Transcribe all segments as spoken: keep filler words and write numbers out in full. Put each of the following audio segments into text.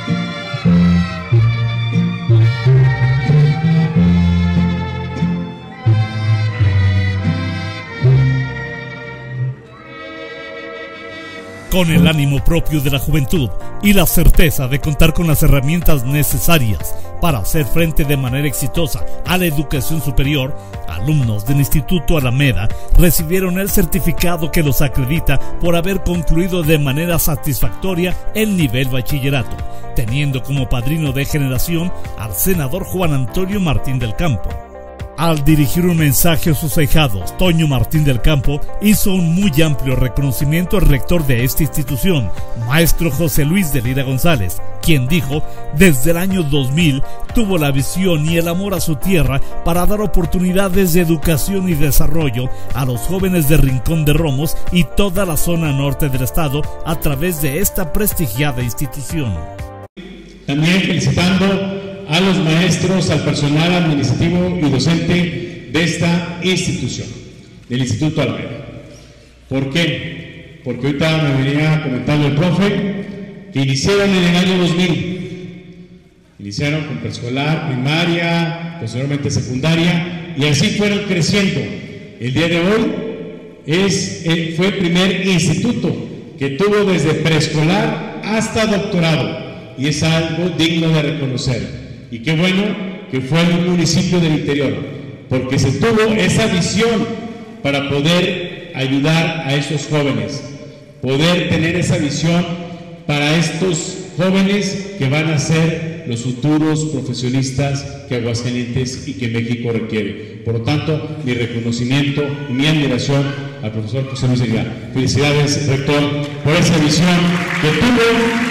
Con el ánimo propio de la juventud y la certeza de contar con las herramientas necesarias para hacer frente de manera exitosa a la educación superior, alumnos del Instituto Alameda recibieron el certificado que los acredita por haber concluido de manera satisfactoria el nivel bachillerato, teniendo como padrino de generación al senador Juan Antonio Martín del Campo. Al dirigir un mensaje a sus ahijados, Toño Martín del Campo hizo un muy amplio reconocimiento al rector de esta institución, maestro José Luis de Lira González, quien dijo, desde el año dos mil tuvo la visión y el amor a su tierra para dar oportunidades de educación y desarrollo a los jóvenes de Rincón de Romos y toda la zona norte del estado a través de esta prestigiada institución. También felicitando a los maestros, al personal administrativo y docente de esta institución, del Instituto Alameda. ¿Por qué? Porque ahorita me venía comentando el profe que iniciaron en el año dos mil. Iniciaron con preescolar, primaria, posteriormente secundaria, y así fueron creciendo. El día de hoy es, fue el primer instituto que tuvo desde preescolar hasta doctorado, y es algo digno de reconocer. Y qué bueno que fue en un municipio del interior, porque se tuvo esa visión para poder ayudar a esos jóvenes, poder tener esa visión para estos jóvenes que van a ser los futuros profesionistas que Aguascalientes y que México requiere. Por lo tanto, mi reconocimiento y mi admiración al profesor José Luis Aguilar. Felicidades, rector, por esa visión que tuvo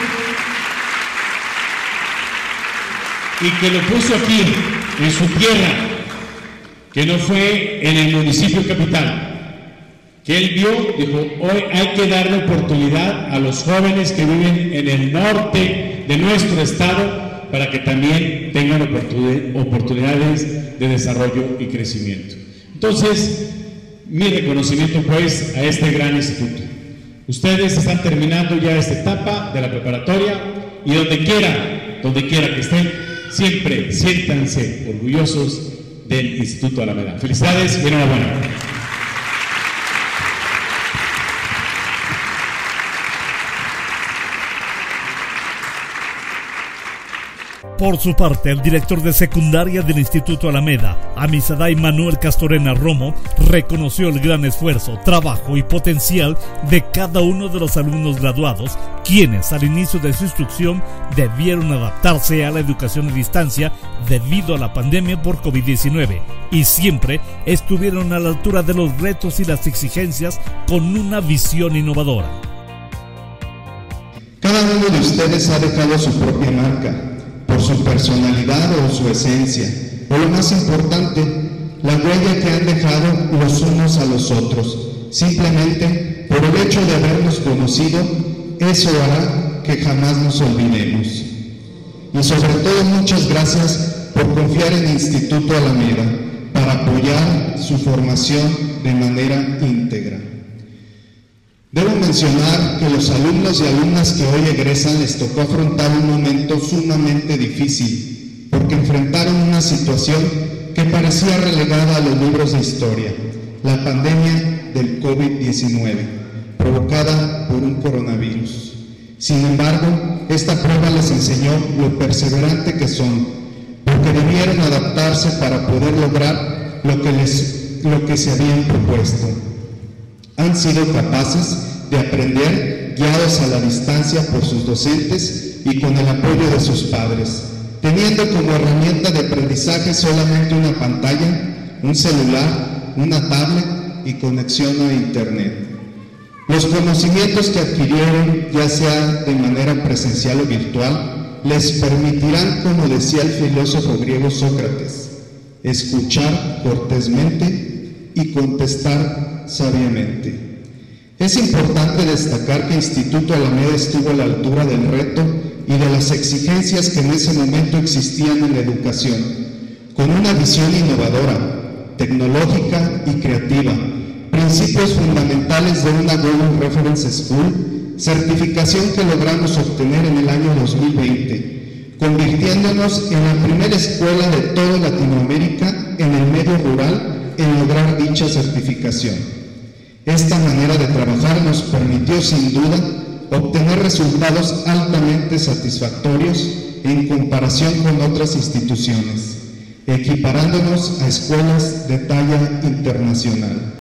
y que lo puso aquí, en su tierra, que no fue en el municipio capital, que él vio, dijo, hoy hay que darle oportunidad a los jóvenes que viven en el norte de nuestro estado para que también tengan oportunidades de desarrollo y crecimiento. Entonces, mi reconocimiento pues a este gran instituto. Ustedes están terminando ya esta etapa de la preparatoria y donde quiera, donde quiera que estén, siempre siéntanse orgullosos del Instituto Alameda. Felicidades y enhorabuena. Por su parte, el director de secundaria del Instituto Alameda, Amisadai Manuel Castorena Romo, reconoció el gran esfuerzo, trabajo y potencial de cada uno de los alumnos graduados, quienes al inicio de su instrucción debieron adaptarse a la educación a distancia debido a la pandemia por COVID diecinueve y siempre estuvieron a la altura de los retos y las exigencias con una visión innovadora. Cada uno de ustedes ha dejado su propia marca, por su personalidad o su esencia, o lo más importante, la huella que han dejado los unos a los otros. Simplemente por el hecho de habernos conocido, eso hará que jamás nos olvidemos. Y sobre todo, muchas gracias por confiar en el Instituto Alameda para apoyar su formación de manera íntegra. Debo mencionar que los alumnos y alumnas que hoy egresan les tocó afrontar un momento sumamente difícil, porque enfrentaron una situación que parecía relegada a los libros de historia, la pandemia del COVID diecinueve, provocada por un coronavirus. Sin embargo, esta prueba les enseñó lo perseverante que son, porque debieron adaptarse para poder lograr lo que, les, lo que se habían propuesto. Han sido capaces de aprender guiados a la distancia por sus docentes y con el apoyo de sus padres, teniendo como herramienta de aprendizaje solamente una pantalla, un celular, una tablet y conexión a internet. Los conocimientos que adquirieron, ya sea de manera presencial o virtual, les permitirán, como decía el filósofo griego Sócrates, escuchar cortésmente y contestar sabiamente. Es importante destacar que el Instituto Alameda estuvo a la altura del reto y de las exigencias que en ese momento existían en la educación, con una visión innovadora, tecnológica y creativa, principios fundamentales de una Global Reference School, certificación que logramos obtener en el año dos mil veinte, convirtiéndonos en la primera escuela de toda Latinoamérica en el medio rural en lograr dicha certificación. Esta manera de trabajar nos permitió sin duda obtener resultados altamente satisfactorios en comparación con otras instituciones, equiparándonos a escuelas de talla internacional.